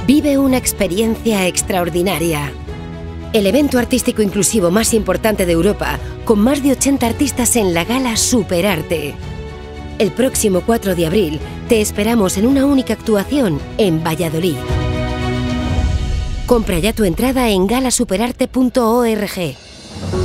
Vive una experiencia extraordinaria. El evento artístico inclusivo más importante de Europa, con más de 80 artistas en la gala Superarte. El próximo 4 de abril te esperamos en una única actuación en Valladolid. Compra ya tu entrada en galasuperarte.org.